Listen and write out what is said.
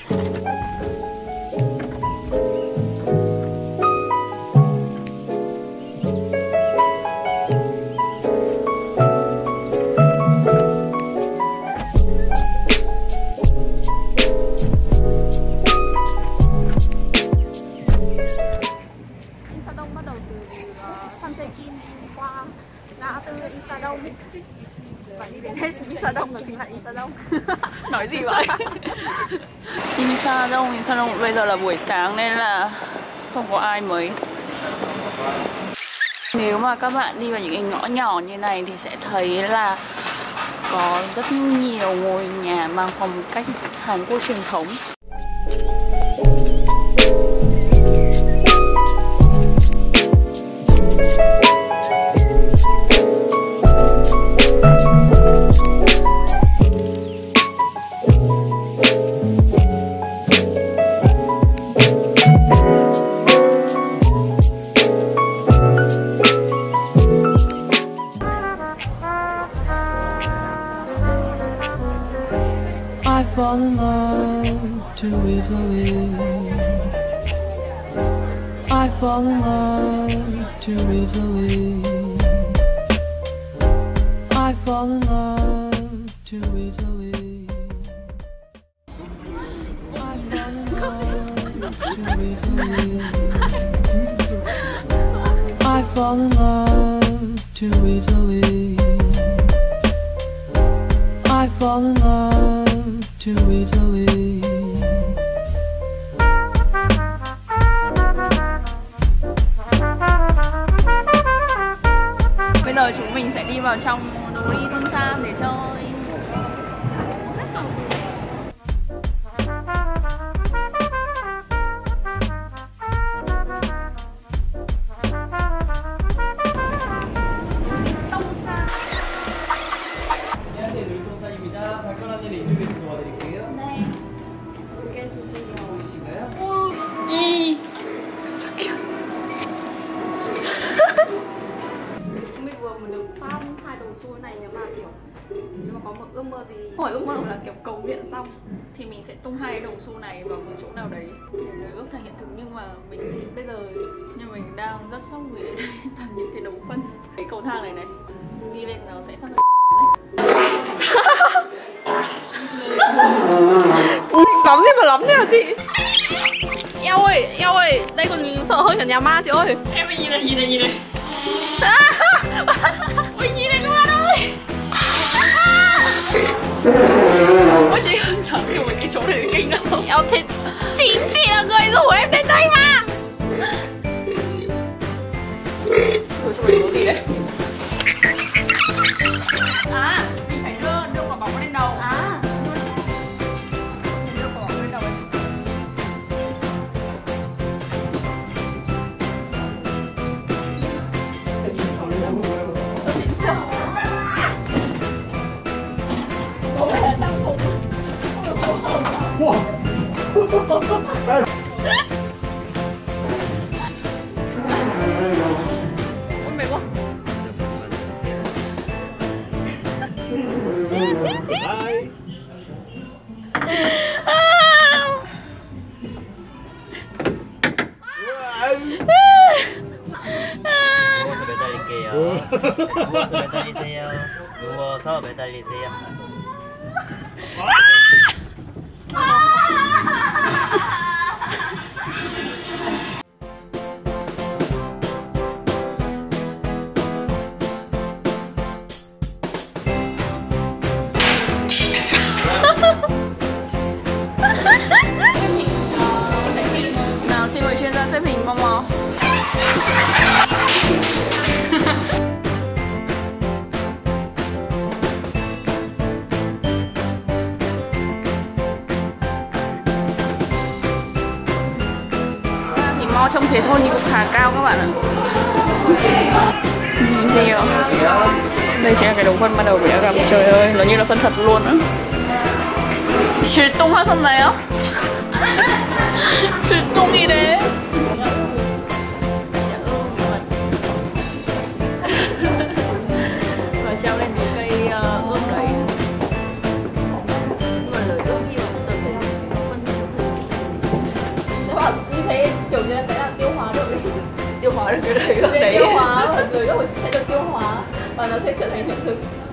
Và đi đến hết Insa Đông rồi chính là Insa Đông. Nói gì vậy? Insa Đông bây giờ là buổi sáng nên là không có ai mấy. Nếu mà các bạn đi vào những cái ngõ nhỏ như này thì sẽ thấy là có rất nhiều ngôi nhà mang phong cách Hàn Quốc truyền thống. I fall in love too easily. I fall in love too easily. I fall in love too easily. I fall in love too easily. I fall in love too easily. I fall in love too easily. Bây giờ chúng mình sẽ đi vào trong Dori Dongsan để chơi. Chúng mình vừa mới được phát 2 đồng xu này, nếu mà có một ước mơ gì, hỏi ước mơ là kiểu cầu nguyện xong thì mình sẽ tung 2 đồng xu này vào một chỗ nào đấy để ước thành hiện thực. Nhưng mà mình bây giờ mình đang rất sốc vì toàn những cái đồng phân. Cái cầu thang này này đi lên nó sẽ phát ra lắm gì mà lắm nhỉ chị. Eo ơi, đây còn sợ hơn cả nhà ma chị ơi. em ơi, nhìn này ôi nhìn này luôn ơi. Ôi chị không sợ kiểu cái chỗ này kinh đâu. Eo thì chính chị là người rủ em đến đây mà. Ôi chỗ này có gì đấy? À, mình phải đưa quả bóng lên đầu. À, đưa quả bóng lên đầu ấy. Cho xịn xịn. Không phải là trang phục. Ôi mệt quá. 누워서 매달리세요. 누워서 매달리세요. Nào xin mời chuyên gia xếp hình Momo. Thì Mo trông thế thôi nhưng cũng khá cao các bạn ạ. Nhìn gì không? Đây chính là cái đồng phân ban đầu của đã gặp. Trời ơi, nó như là phân thật luôn á. 출동하셨나요? 출동이래. Và treo lên những cây ươm đấy. Nhưng mà lời ươm nhiều tớ thấy phân thế kiểu như là sẽ là tiêu hóa được Tiêu hóa được cái đấy. sẽ tiêu hóa và người ước của chị sẽ được tiêu hóa và nó sẽ trở thành hiện thực.